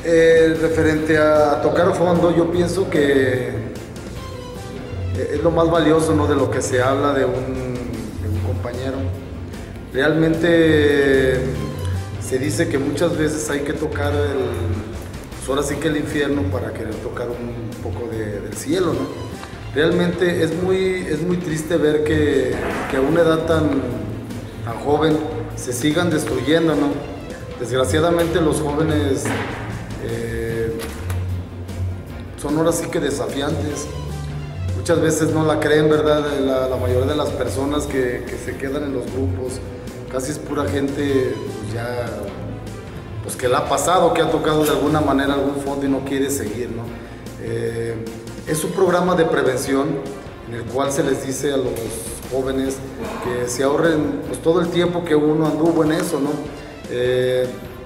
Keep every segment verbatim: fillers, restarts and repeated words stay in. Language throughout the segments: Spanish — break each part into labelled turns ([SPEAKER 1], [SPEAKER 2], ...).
[SPEAKER 1] Eh, referente a tocar fondo, yo pienso que es lo más valioso, ¿no?, de lo que se habla de un, de un compañero. Realmente se dice que muchas veces hay que tocar el, pues ahora sí que el infierno para querer tocar un poco de, del cielo, ¿no? Realmente es muy, es muy triste ver que, que a una edad tan, tan joven se sigan destruyendo, ¿no? Desgraciadamente los jóvenes eh, son ahora sí que desafiantes. Muchas veces no la creen, ¿verdad? La, la mayoría de las personas que, que se quedan en los grupos, casi es pura gente pues ya, pues que la ha pasado, que ha tocado de alguna manera algún fondo y no quiere seguir, ¿no? Eh, es un programa de prevención en el cual se les dice a los jóvenes que se ahorren pues, todo el tiempo que uno anduvo en eso, ¿no? Eh,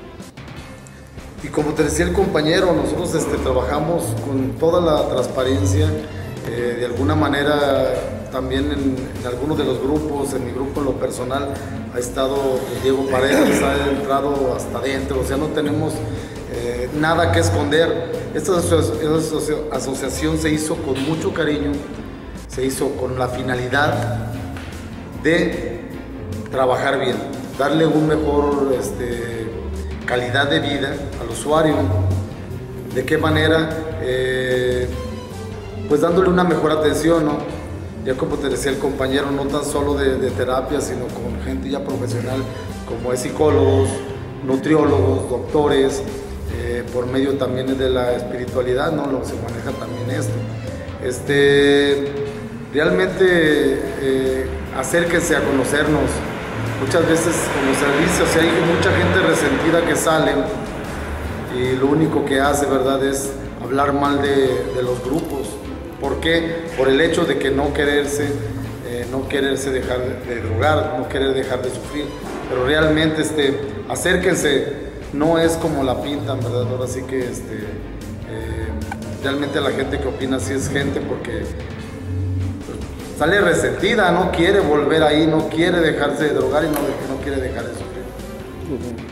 [SPEAKER 1] y como te decía el compañero, nosotros este, trabajamos con toda la transparencia. Eh, de alguna manera también en, en algunos de los grupos, en mi grupo en lo personal ha estado pues, Diego Paredes, ha entrado hasta adentro, o sea, no tenemos eh, nada que esconder. Esta aso asociación se hizo con mucho cariño, se hizo con la finalidad de trabajar bien, darle un mejor este, calidad de vida al usuario. ¿De qué manera? Eh, pues dándole una mejor atención, ¿no? Ya como te decía el compañero, no tan solo de, de terapia, sino con gente ya profesional, como es psicólogos, nutriólogos, doctores, eh, por medio también de la espiritualidad, ¿no? Lo que se maneja también esto. Este, realmente eh, acérquense a conocernos. Muchas veces como servicios, o sea, hay mucha gente resentida que sale y lo único que hace, ¿verdad?, es hablar mal de, de los grupos. ¿Por qué? Por el hecho de que no quererse, eh, no quererse dejar de, de drogar, no querer dejar de sufrir. Pero realmente este, acérquense, no es como la pintan, ¿verdad? Ahora sí que este, eh, realmente la gente que opina sí es gente porque pues, sale resentida, no quiere volver ahí, no quiere dejarse de drogar y no, no quiere dejar de sufrir.
[SPEAKER 2] Uh-huh.